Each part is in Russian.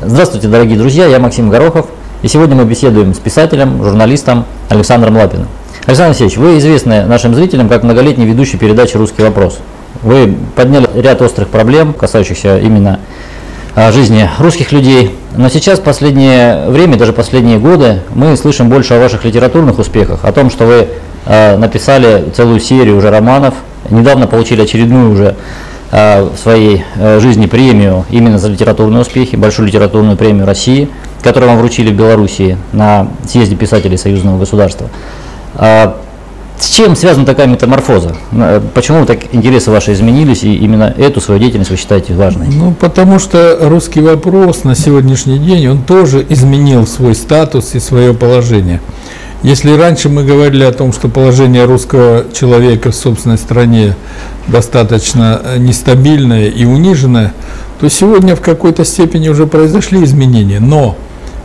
Здравствуйте, дорогие друзья, я Максим Горохов, и сегодня мы беседуем с писателем, журналистом Александром Лапиным. Александр Алексеевич, вы известны нашим зрителям как многолетний ведущий передачи «Русский вопрос». Вы подняли ряд острых проблем, касающихся именно жизни русских людей, но сейчас, в последнее время, даже последние годы, мы слышим больше о ваших литературных успехах, о том, что вы написали целую серию уже романов, недавно получили очередную уже в своей жизни премию именно за литературные успехи, большую литературную премию России, которую вам вручили в Белоруссии на съезде писателей союзного государства. С чем связана такая метаморфоза? Почему так интересы ваши изменились, и именно эту свою деятельность вы считаете важной? Ну, потому что «Русский вопрос» на сегодняшний день, он тоже изменил свой статус и свое положение. Если раньше мы говорили о том, что положение русского человека в собственной стране достаточно нестабильное и униженное, то сегодня в какой-то степени уже произошли изменения. Но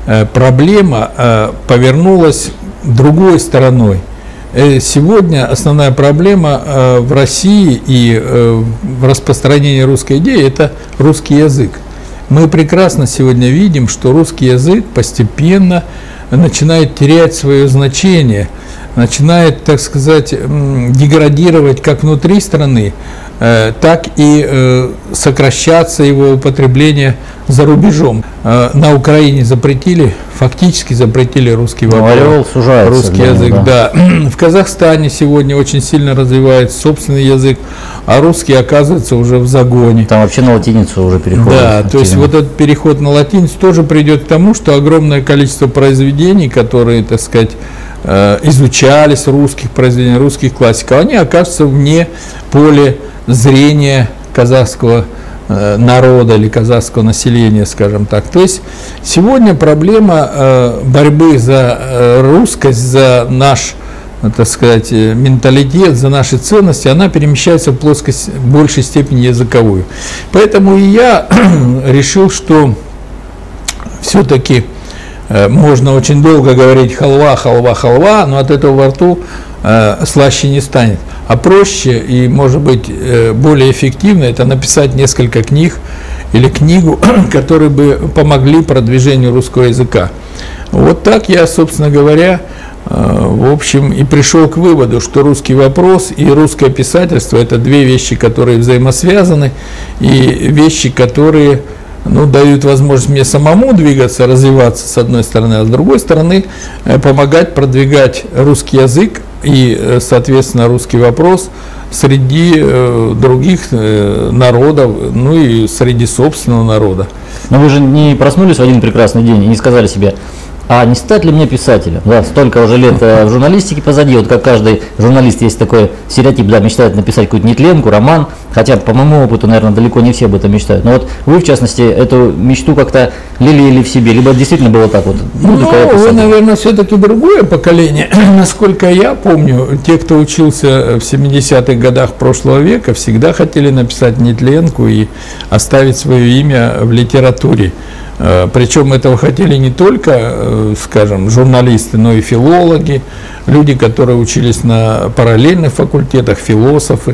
проблема повернулась другой стороной. Сегодня основная проблема в России и в распространении русской идеи – это русский язык. Мы прекрасно сегодня видим, что русский язык постепенно начинает терять свое значение, начинает, так сказать, деградировать как внутри страны, так и сокращаться его употребление за рубежом. На Украине запретили, фактически запретили русский вопрос, русский язык. Да. В Казахстане сегодня очень сильно развивается собственный язык, а русский оказывается уже в загоне. Там вообще на латиницу уже переходит. Да, активно. то есть вот этот переход на латиницу тоже придет к тому, что огромное количество произведений, которые, так сказать, изучались, русских произведений, русских классиков, они окажутся вне поля зрения казахского народа или казахского населения, скажем так. То есть сегодня проблема борьбы за русскость, за наш, так сказать, менталитет, за наши ценности, она перемещается в плоскость в большей степени языковую. Поэтому и я решил, что все-таки можно очень долго говорить халва, халва, халва, но от этого во рту слаще не станет. А проще и, может быть, более эффективно это написать несколько книг или книгу, которые бы помогли продвижению русского языка. Вот так я, собственно говоря, в общем, и пришел к выводу, что русский вопрос и русское писательство – это две вещи, которые взаимосвязаны, и вещи, которые дают возможность мне самому двигаться, развиваться с одной стороны, а с другой стороны помогать продвигать русский язык и, соответственно, русский вопрос среди других народов, ну и среди собственного народа. Но вы же не проснулись в один прекрасный день и не сказали себе: а не стать ли мне писателем? Да, столько уже лет в журналистике позади, вот как каждый журналист есть такой стереотип, да, мечтает написать какую-то нетленку, роман, хотя по моему опыту, наверное, далеко не все об этом мечтают. Но вот вы, в частности, эту мечту как-то лелеяли в себе, либо действительно было так вот? Вы, наверное, все-таки другое поколение. Насколько я помню, те, кто учился в 70-х годах прошлого века, всегда хотели написать нетленку и оставить свое имя в литературе. Причем этого хотели не только, скажем, журналисты, но и филологи, люди, которые учились на параллельных факультетах, философы,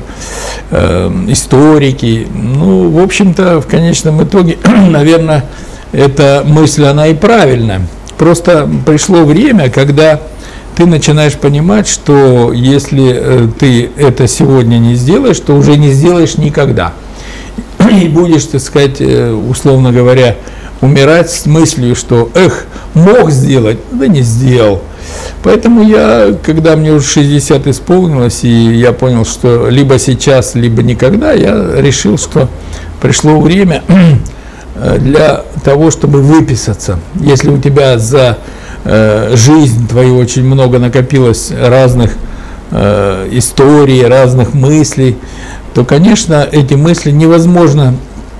историки. Ну, в общем-то, в конечном итоге, наверное, эта мысль, она и правильная. Просто пришло время, когда ты начинаешь понимать, что если ты это сегодня не сделаешь, то уже не сделаешь никогда. И будешь, так сказать, условно говоря, умирать с мыслью, что мог сделать, да не сделал. Поэтому я, когда мне уже 60 исполнилось, и я понял, что либо сейчас, либо никогда, я решил, что пришло время для того, чтобы выписаться. Если у тебя за жизнь твою очень много накопилось разных историй, разных мыслей, то, конечно, эти мысли невозможно,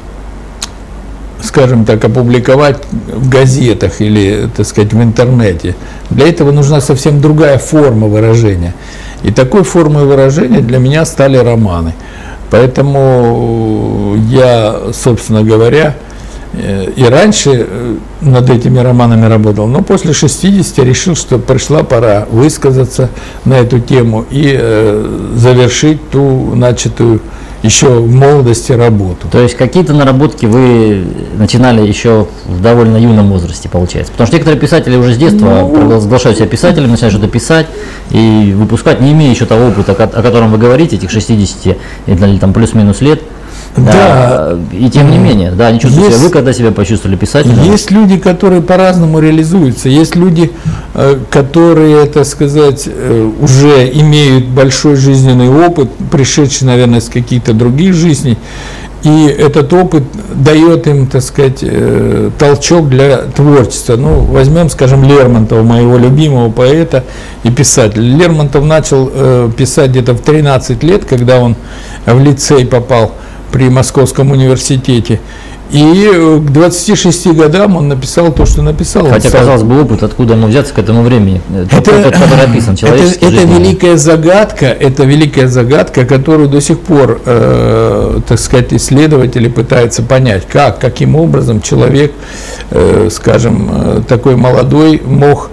скажем так, опубликовать в газетах или, так сказать, в интернете. Для этого нужна совсем другая форма выражения. И такой формой выражения для меня стали романы. Поэтому я, собственно говоря, и раньше над этими романами работал, но после 60 решил, что пришла пора высказаться на эту тему и завершить ту начатую еще в молодости работу. То есть какие-то наработки вы начинали еще в довольно юном возрасте, получается? Потому что некоторые писатели уже с детства провозглашают себя писателем, начинают что-то писать и выпускать, не имея еще того опыта, о котором вы говорите, этих 60 или там плюс-минус лет. Да. И тем не менее, да, не чувствуете себя. Вы когда себя почувствовали писателем? Есть люди, которые по-разному реализуются. Есть люди, которые, так сказать, уже имеют большой жизненный опыт, пришедший, наверное, из каких-то других жизней. И этот опыт дает им, так сказать, толчок для творчества. Ну, возьмем, скажем, Лермонтова, моего любимого поэта и писателя. Лермонтов начал писать где-то в 13 лет, когда он в лицей попал при Московском университете. И к 26 годам он написал то, что написал. Хотя, казалось бы, опыт, откуда ему взяться к этому времени, который описан, человеческий жизнь. Это великая загадка, которую до сих пор, так сказать, исследователи пытаются понять, каким образом человек, скажем, такой молодой мог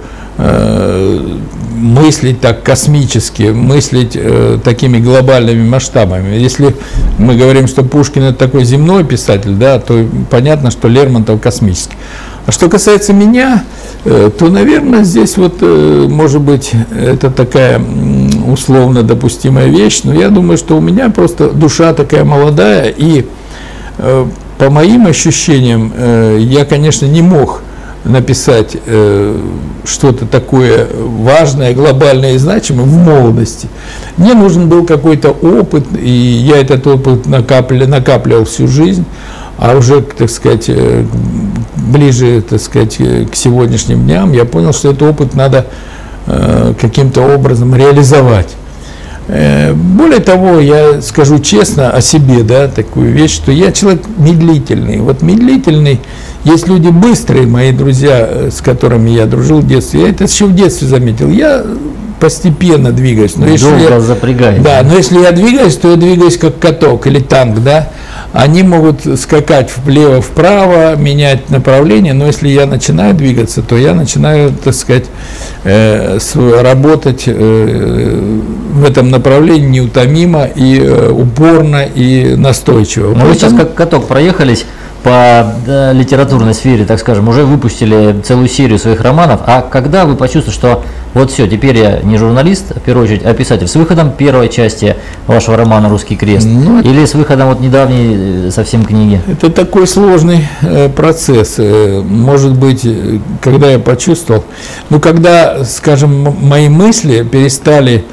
мыслить так космически, мыслить такими глобальными масштабами. Если мы говорим, что Пушкин это такой земной писатель, да, то понятно, что Лермонтов космический. А что касается меня, то, наверное, здесь вот, может быть, это такая условно допустимая вещь, но я думаю, что у меня просто душа такая молодая, и по моим ощущениям я, конечно, не мог написать что-то такое важное, глобальное и значимое в молодости. Мне нужен был какой-то опыт, и я этот опыт накапливал всю жизнь, а уже, так сказать, ближе, так сказать, к сегодняшним дням я понял, что этот опыт надо каким-то образом реализовать. Более того, я скажу честно о себе, да, такую вещь, что я человек медлительный. Вот медлительный, есть люди быстрые, мои друзья, с которыми я дружил в детстве, я это еще в детстве заметил, я постепенно двигаюсь. Но долго запрягаете. Да, но если я двигаюсь, то я двигаюсь как каток или танк, да. Они могут скакать влево-вправо, менять направление, но если я начинаю двигаться, то я начинаю, так сказать, работать в этом направлении неутомимо и упорно и настойчиво. Но вы сейчас как каток проехались по литературной сфере, так скажем, уже выпустили целую серию своих романов, а когда вы почувствовали, что вот все, теперь я не журналист, в первую очередь, а писатель, с выходом первой части вашего романа «Русский крест», или с выходом вот недавней совсем книги? Это такой сложный процесс. Может быть, когда я почувствовал, когда, скажем, мои мысли перестали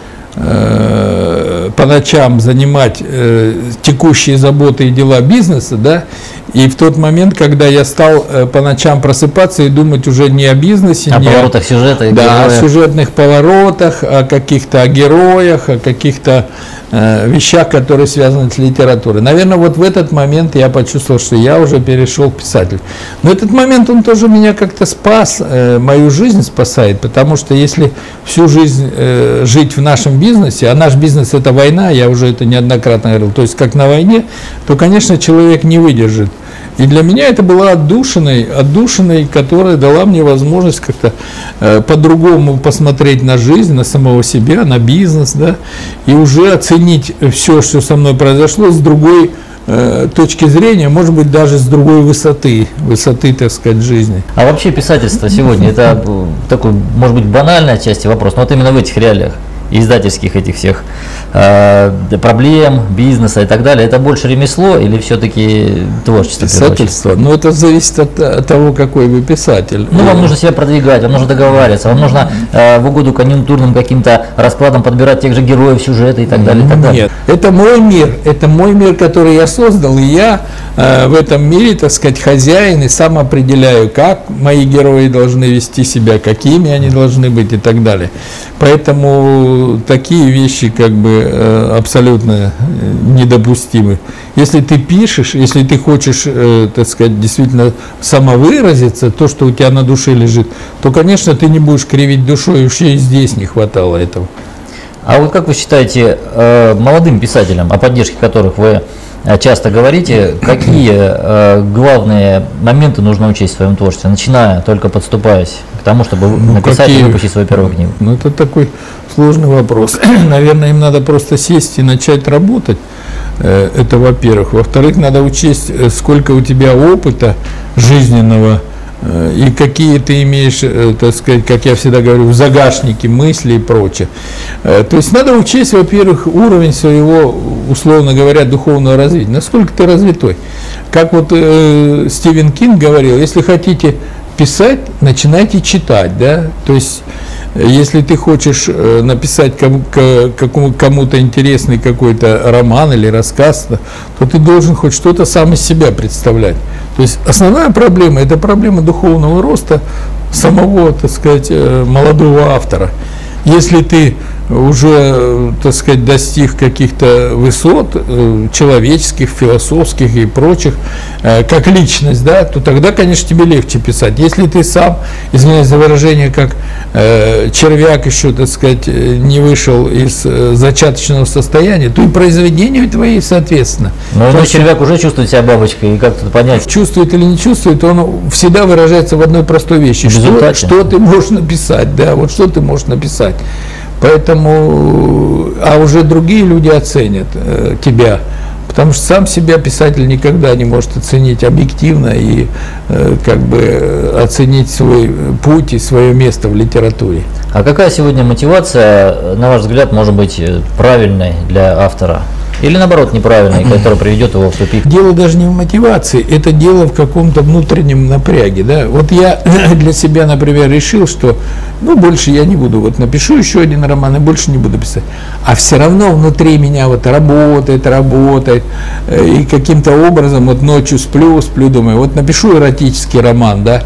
по ночам занимать текущие заботы и дела бизнеса, да, и в тот момент, когда я стал по ночам просыпаться и думать уже не о бизнесе, о поворотах сюжета, да, о сюжетных поворотах, о каких-то героях, о каких-то вещах, которые связаны с литературой. Наверное, вот в этот момент я почувствовал, что я уже перешел к писателю. Но этот момент, он тоже меня как-то спас, мою жизнь спасает, потому что если всю жизнь жить в нашем бизнесе, а наш бизнес – это война, я уже это неоднократно говорил, то есть как на войне, то, конечно, человек не выдержит. И для меня это была отдушиной, которая дала мне возможность как-то по-другому посмотреть на жизнь, на самого себя, на бизнес, да, и уже оценить все, что со мной произошло, с другой точки зрения, может быть, даже с другой высоты, так сказать, жизни. А вообще писательство сегодня, это такой, может быть, банальная часть вопроса, но вот именно в этих реалиях издательских этих всех проблем, бизнеса и так далее, это больше ремесло или все-таки творчество? Писательство? Ну, это зависит от того, какой вы писатель. Ну, вам нужно себя продвигать, вам нужно договариваться, вам нужно в угоду конъюнктурным каким-то раскладам подбирать тех же героев сюжета и так далее, и так далее. Нет, это мой мир, который я создал, и я в этом мире, так сказать, хозяин, и сам определяю, как мои герои должны вести себя, какими они должны быть и так далее. Поэтому такие вещи как бы абсолютно недопустимы. Если ты пишешь, если ты хочешь, так сказать, действительно самовыразиться, то, что у тебя на душе лежит, то, конечно, ты не будешь кривить душой, вообще и здесь не хватало этого. А вот как вы считаете, молодым писателям, о поддержке которых вы часто говорите, какие главные моменты нужно учесть в своем творчестве, начиная, только подступаясь к тому, чтобы написать и выпустить свою первую книгу? Ну, это такой сложный вопрос. Наверное, им надо просто сесть и начать работать Это во-первых. Во-вторых, надо учесть, сколько у тебя опыта жизненного и какие ты имеешь, так сказать, как я всегда говорю, в загашнике мысли и прочее. То есть надо учесть, во-первых, уровень своего, условно говоря, духовного развития. Насколько ты развитой. Как вот Стивен Кинг говорил, если хотите писать, начинайте читать, да, то есть если ты хочешь написать кому-то интересный какой-то роман или рассказ, то ты должен хоть что-то сам из себя представлять. То есть основная проблема – это проблема духовного роста самого, так сказать, молодого автора. Если ты уже, так сказать, достиг каких-то высот человеческих, философских и прочих, как личность, да, то тогда, конечно, тебе легче писать. Если ты сам, извиняюсь за выражение, как червяк еще, так сказать, не вышел из зачаточного состояния, то и произведения твои, соответственно. Но червяк уже чувствует себя бабочкой, и как тут понять? Чувствует или не чувствует, он всегда выражается в одной простой вещи. Что ты можешь написать, да, вот что ты можешь написать. Поэтому, а уже другие люди оценят тебя, потому что сам себя писатель никогда не может оценить объективно и как бы оценить свой путь и свое место в литературе. А какая сегодня мотивация, на ваш взгляд, может быть правильной для автора? Или наоборот неправильной, которая приведет его в тупик? Дело даже не в мотивации, это дело в каком-то внутреннем напряге. Да? Вот я для себя, например, решил, что больше я не буду, вот напишу еще один роман и больше не буду писать. А все равно внутри меня вот работает, и каким-то образом вот ночью сплю, думаю, вот напишу эротический роман, да,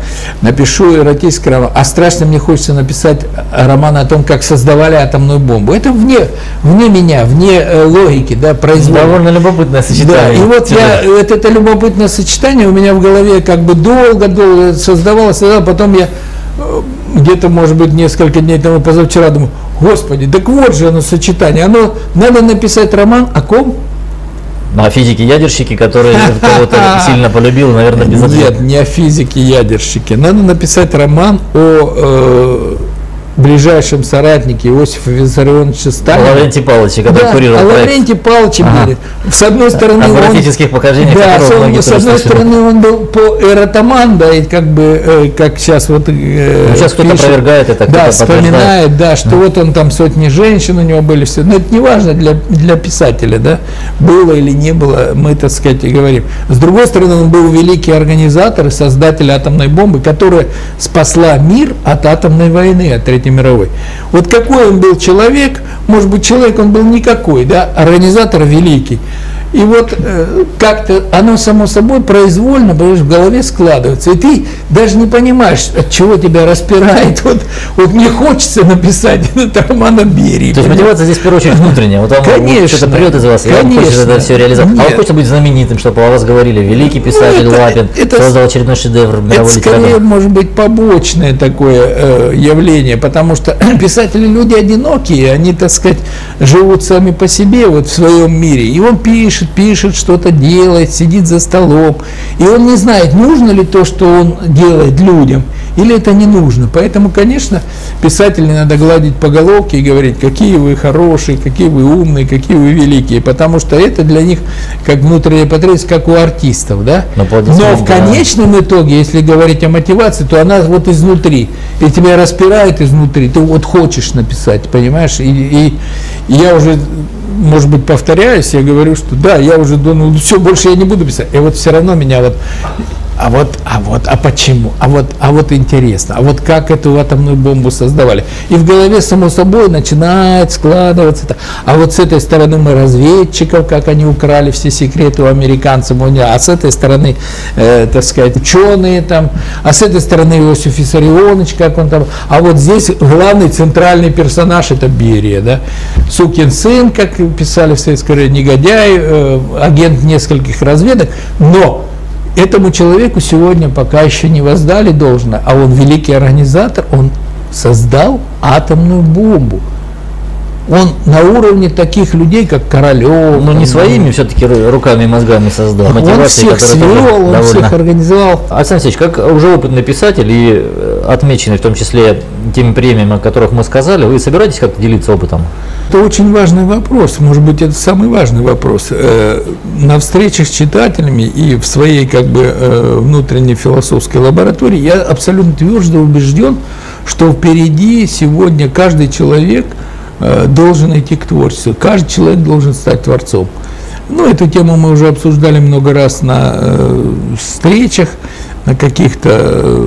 а страшно мне хочется написать роман о том, как создавали атомную бомбу. Это вне меня, вне логики, да, производства. Довольно любопытное сочетание. Да, и вот это любопытное сочетание у меня в голове как бы долго создавалось, потом я где-то, может быть, несколько дней тому, позавчера думаю, господи, так вот же оно сочетание, надо написать роман о ком? О физике-ядерщике, который кого-то сильно полюбил, наверное, без ответа. Нет, не о физике-ядерщике. Надо написать роман о ближайшем соратнике Иосифа Виссарионовича Сталина. Лаврентий Павлович, который курировал проект. Лаврентий Павлович, с одной стороны, с одной стороны он был по эротоман, да, и как бы, как сейчас вот сейчас кто-то опровергает это, да, вспоминает, да, что вот он там сотни женщин у него были, все. Но это не важно для писателя, да, было или не было, мы, так сказать, и говорим. С другой стороны, он был великий организатор и создатель атомной бомбы, которая спасла мир от атомной войны, от Третьей мировой. Вот какой он был человек, может быть, человек он был никакой, да, организатор великий. И вот как-то оно само собой произвольно, понимаешь, в голове складывается. И ты даже не понимаешь, от чего тебя распирает. Вот мне хочется написать этот роман о Берии. То есть мотивация здесь в первую очередь внутренняя. Вот вам что-то придет из вас, и вам хочется это все реализовать. А вам хочется быть знаменитым, чтобы о вас говорили. Великий писатель Лапин создал очередной шедевр мировой литературы. Это скорее может быть побочное такое явление, потому что писатели люди одинокие, они, так сказать, живут сами по себе вот в своем мире. И он пишет, что-то делает, сидит за столом, и он не знает, нужно ли то, что он делает людям, или это не нужно. Поэтому, конечно, писателей надо гладить по головке и говорить, какие вы хорошие, какие вы умные, какие вы великие, потому что это для них как внутренняя потребность, как у артистов, да? Но в конечном итоге, если говорить о мотивации, то она вот изнутри, и тебя распирает изнутри, ты вот хочешь написать, понимаешь, и я уже, может быть, повторяюсь, я говорю, что да, я уже думаю, все, больше я не буду писать. И вот все равно меня а почему? А вот интересно, а вот как эту атомную бомбу создавали? И в голове, само собой, начинает складываться это. А вот с этой стороны мы разведчиков, как они украли все секреты у американцев, а с этой стороны, так сказать, ученые там, а с этой стороны Иосиф Виссарионович, как он там, а вот здесь главный центральный персонаж это Берия, да, сукин сын, как писали в советское время, негодяй, агент нескольких разведок, но этому человеку сегодня пока еще не воздали должное, а он великий организатор, он создал атомную бомбу. Он на уровне таких людей, как Королев. Но не своими все-таки руками и мозгами создал. Он всех свел, он всех организовал. Александр Алексеевич, как уже опытный писатель и отмеченный в том числе теми премиями, о которых мы сказали, вы собираетесь как-то делиться опытом? Это очень важный вопрос, может быть, это самый важный вопрос. На встречах с читателями и в своей как бы внутренней философской лаборатории я абсолютно твердо убежден, что впереди сегодня каждый человек должен идти к творчеству, каждый человек должен стать творцом. Ну, эту тему мы уже обсуждали много раз на встречах, на каких-то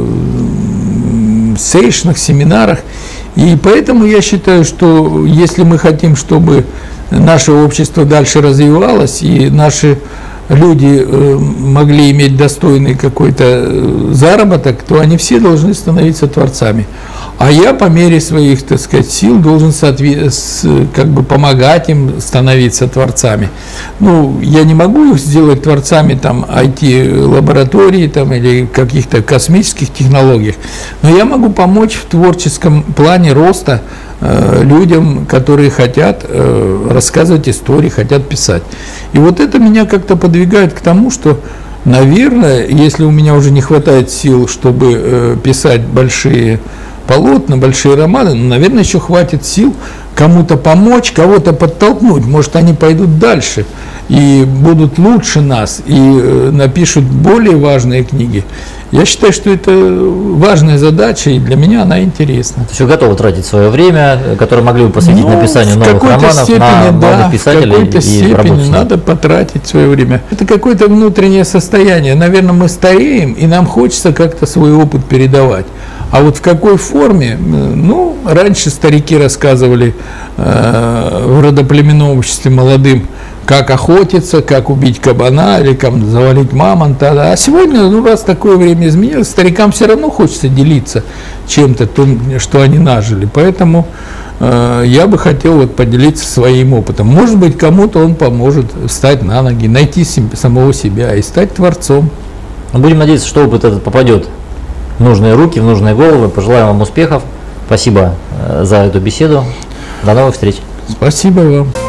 сейшнах, семинарах. И поэтому я считаю, что если мы хотим, чтобы наше общество дальше развивалось и наши люди могли иметь достойный какой-то заработок, то они все должны становиться творцами. А я по мере своих, так сказать, сил должен как бы помогать им становиться творцами. Ну, я не могу их сделать творцами там IT-лаборатории там, или каких-то космических технологиях, но я могу помочь в творческом плане роста людям, которые хотят рассказывать истории, хотят писать. И вот это меня как-то подвигает к тому, что, наверное, если у меня уже не хватает сил, чтобы писать большие полотна, большие романы, наверное, еще хватит сил кому-то помочь, кого-то подтолкнуть. Может, они пойдут дальше и будут лучше нас, и напишут более важные книги. Я считаю, что это важная задача, и для меня она интересна. То есть вы готовы тратить свое время, которое могли бы посвятить написанию новых романов, на молодых писателей? В какой-то степени надо потратить свое время. Это какое-то внутреннее состояние. Наверное, мы стареем, и нам хочется как-то свой опыт передавать. А вот в какой форме? Ну, раньше старики рассказывали в родоплеменном обществе молодым, как охотиться, как убить кабана или как завалить мамонта. А сегодня, ну, раз такое время изменилось, старикам все равно хочется делиться чем-то, что они нажили. Поэтому я бы хотел вот поделиться своим опытом. Может быть, кому-то он поможет встать на ноги, найти самого себя и стать творцом. Будем надеяться, что опыт этот попадет в нужные руки, в нужные головы. Пожелаем вам успехов. Спасибо за эту беседу. До новых встреч. Спасибо вам.